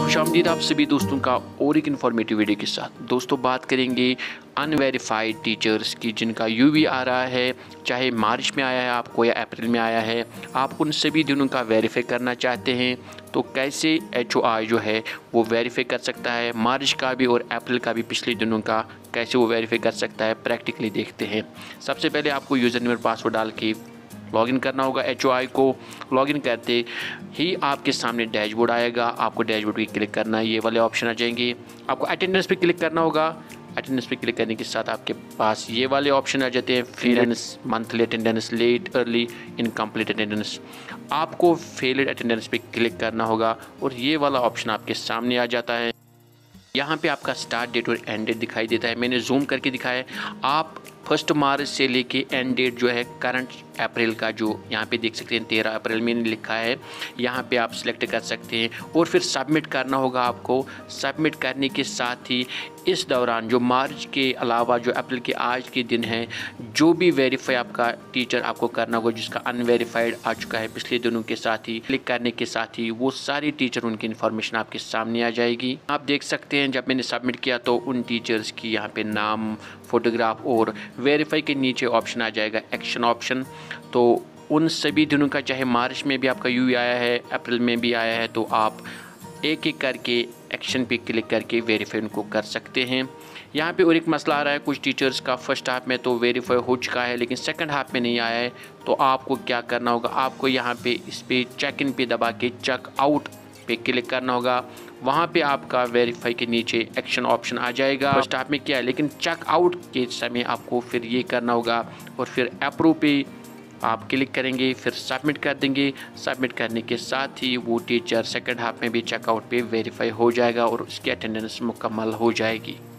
खुशामदीद आप सभी दोस्तों का और एक इन्फॉर्मेटिव वीडियो के साथ। दोस्तों बात करेंगे अनवेरीफाइड टीचर्स की जिनका यूवी आ रहा है, चाहे मार्च में आया है आपको या अप्रैल में आया है, आप उन सभी दिनों का वेरीफाई करना चाहते हैं तो कैसे HOI जो है वो वेरीफाई कर सकता है, मार्च का भी और अप्रैल का भी पिछले दिनों का कैसे वो वेरीफाई कर सकता है, प्रैक्टिकली देखते हैं। सबसे पहले आपको यूज़र नेम और पासवर्ड डाल के लॉगिन करना होगा। HOI को लॉगिन करते ही आपके सामने डैशबोर्ड आएगा, आपको डैशबोर्ड पे क्लिक करना है, ये वाले ऑप्शन आ जाएंगे। आपको अटेंडेंस पे क्लिक करना होगा। अटेंडेंस पे क्लिक करने के साथ आपके पास ये वाले ऑप्शन आ जाते हैं, फेलेंस, monthly attendance, late, early, incomplete attendance. आपको फेलेड अटेंडेंस पे क्लिक करना होगा और ये वाला ऑप्शन आपके सामने आ जाता है। यहाँ पे आपका स्टार्ट डेट और एंड डेट दिखाई देता है, मैंने जूम करके दिखाया है। आप 1 मार्च से लेके एंड डेट जो है करंट अप्रैल का जो यहाँ पे देख सकते हैं 13 अप्रैल मैंने लिखा है, यहाँ पे आप सिलेक्ट कर सकते हैं और फिर सबमिट करना होगा आपको। सबमिट करने के साथ ही इस दौरान जो मार्च के अलावा जो अप्रैल के आज के दिन है, जो भी वेरीफाई आपका टीचर आपको करना होगा जिसका अनवेरीफाइड आ चुका है पिछले दिनों के साथ ही, क्लिक करने के साथ ही वो सारी टीचर उनकी इन्फॉर्मेशन आपके सामने आ जाएगी। आप देख सकते हैं जब मैंने सबमिट किया तो उन टीचर्स की यहाँ पे नाम, फोटोग्राफ और वेरीफाई के नीचे ऑप्शन आ जाएगा एक्शन ऑप्शन। तो उन सभी दिनों का, चाहे मार्च में भी आपका यूवी आया है, अप्रैल में भी आया है, तो आप एक एक करके एक्शन पे क्लिक करके वेरीफाई उनको कर सकते हैं। यहाँ पे और एक मसला आ रहा है कुछ टीचर्स का, फर्स्ट हाफ में तो वेरीफाई हो चुका है लेकिन सेकंड हाफ में नहीं आया है, तो आपको क्या करना होगा, आपको यहाँ पे इस पे चेक इन पे दबा के चेक आउट पे क्लिक करना होगा। वहाँ पे आपका वेरीफाई के नीचे एक्शन ऑप्शन आ जाएगा। फर्स्ट हाफ में क्या है लेकिन चेक आउट के समय आपको फिर ये करना होगा और फिर अप्रूव पे आप क्लिक करेंगे, फिर सबमिट कर देंगे। सबमिट करने के साथ ही वो टीचर सेकंड हाफ में भी चेकआउट पे वेरीफाई हो जाएगा और उसकी अटेंडेंस मुकम्मल हो जाएगी।